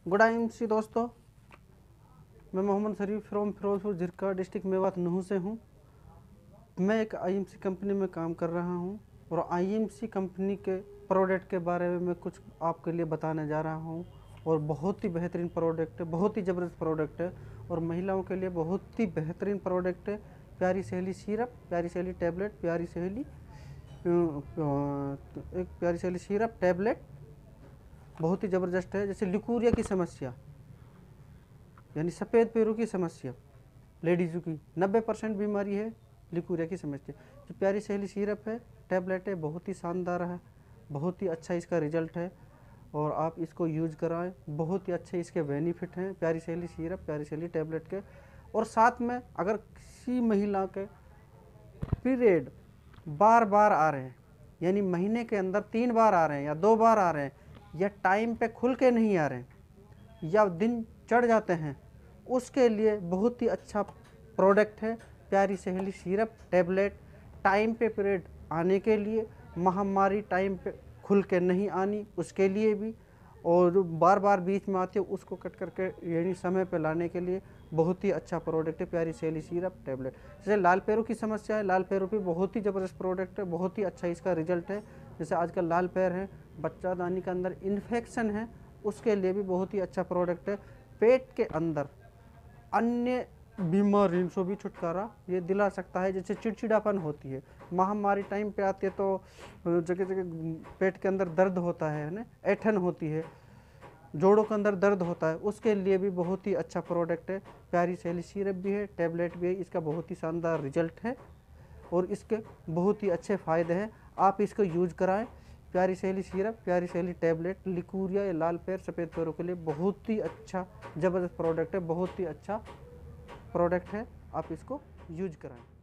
Good IMC दोस्तों, मैं Mohammad Sharif from Firozpur Jhirka district Mewat Nuh से हूँ। मैं एक आईएमसी कंपनी में काम कर रहा हूँ और आईएमसी कंपनी के प्रोडक्ट के बारे में मैं कुछ आपके लिए बताने जा रहा हूँ। और बहुत ही बेहतरीन प्रोडक्ट है, बहुत ही ज़बरदस्त प्रोडक्ट है और महिलाओं के लिए बहुत ही बेहतरीन प्रोडक्ट है। प्यारी सहेली सिरप, प्यारी सहेली टैबलेट, प्यारी सहेली एक प्यारी सहेली सिरप टैबलेट बहुत ही ज़बरदस्त है। जैसे लिकूरिया की समस्या यानी सफ़ेद पैरों की समस्या, लेडीज़ों की 90% बीमारी है लिकूरिया की समस्या। जो प्यारी सहेली सिरप है, टैबलेट है, बहुत ही शानदार है, बहुत ही अच्छा इसका रिजल्ट है और आप इसको यूज कराएं। बहुत ही अच्छे इसके बेनिफिट हैं प्यारी सहेली सिरप, प्यारी सहेली टैबलेट के। और साथ में अगर किसी महिला के पीरियड बार बार आ रहे हैं, यानी महीने के अंदर 3 बार आ रहे हैं या 2 बार आ रहे हैं, या टाइम पे खुल के नहीं आ रहे हैं या दिन चढ़ जाते हैं, उसके लिए बहुत ही अच्छा प्रोडक्ट है Pyari Saheli syrup tablet. Time पे पीरियड आने के लिए, महामारी टाइम पे खुल के नहीं आनी उसके लिए भी, और जो बार बार बीच में आती है उसको कट करके यानी समय पे लाने के लिए बहुत ही अच्छा प्रोडक्ट है प्यारी सहेली सिरप टैबलेट। जैसे लाल पैरों की समस्या है, लाल पैरों पे बहुत ही ज़बरदस्त प्रोडक्ट है, बहुत ही अच्छा इसका रिजल्ट है। जैसे आजकल लाल पैर है, बच्चादानी के अंदर इन्फेक्शन है, उसके लिए भी बहुत ही अच्छा प्रोडक्ट है। पेट के अंदर अन्य बीमारियों से भी छुटकारा ये दिला सकता है। जैसे चिड़चिड़ापन होती है, महामारी टाइम पे आती है तो जगह जगह पेट के अंदर दर्द होता है ना, ऐठन होती है, जोड़ों के अंदर दर्द होता है, उसके लिए भी बहुत ही अच्छा प्रोडक्ट है। प्यारी सहेली सिरप भी है, टैबलेट भी है, इसका बहुत ही शानदार रिजल्ट है और इसके बहुत ही अच्छे फ़ायदे हैं। आप इसको यूज कराएं। प्यारी सहेली सिरप, प्यारी सहेली टैबलेट लिकूरिया या लाल पैर, सफ़ेद पैरों के लिए बहुत ही अच्छा ज़बरदस्त प्रोडक्ट है, बहुत ही अच्छा प्रोडक्ट है। आप इसको यूज कराएं।